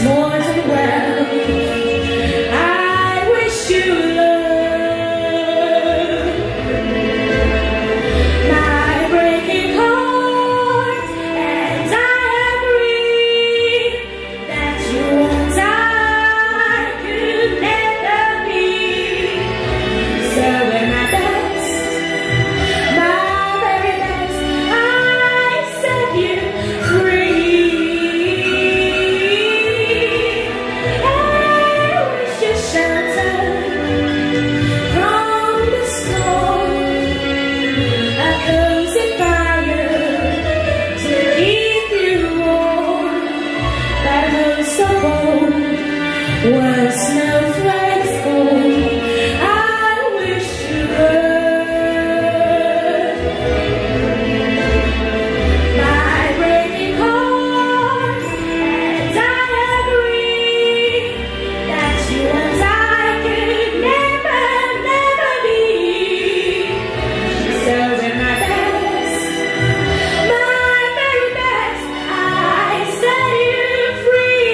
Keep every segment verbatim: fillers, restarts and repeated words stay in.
Where snowflakes fall, I wish you would. My breaking heart, and I agree that you and I could never, never be. So in my best, my very best, I set you free.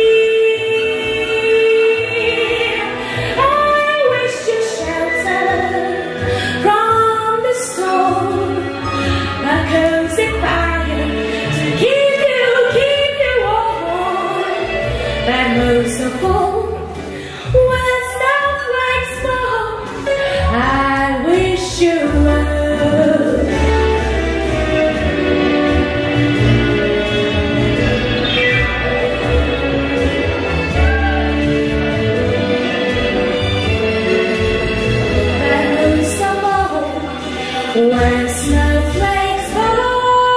And most of all, when snowflakes fall, I wish you would. And most of all, when snowflakes fall,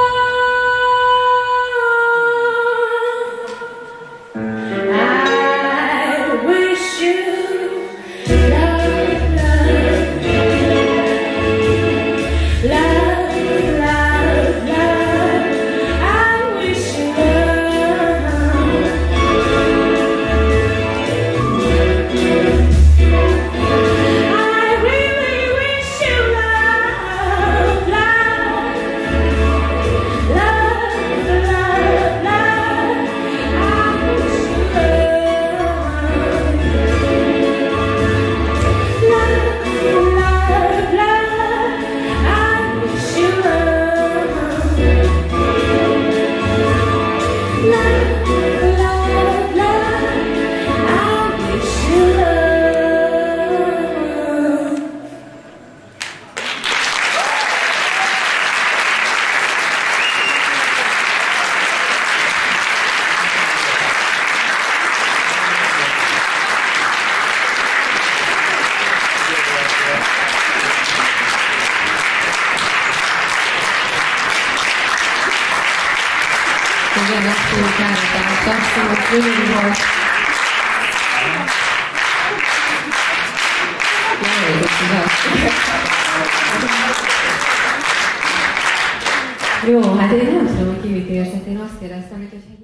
Igen, ezt fogjuk elmondani. Szóval gyönyörű volt. Jó, hát én nem tudom, hogy ki mit érzett. Én azt kérdeztem, hogy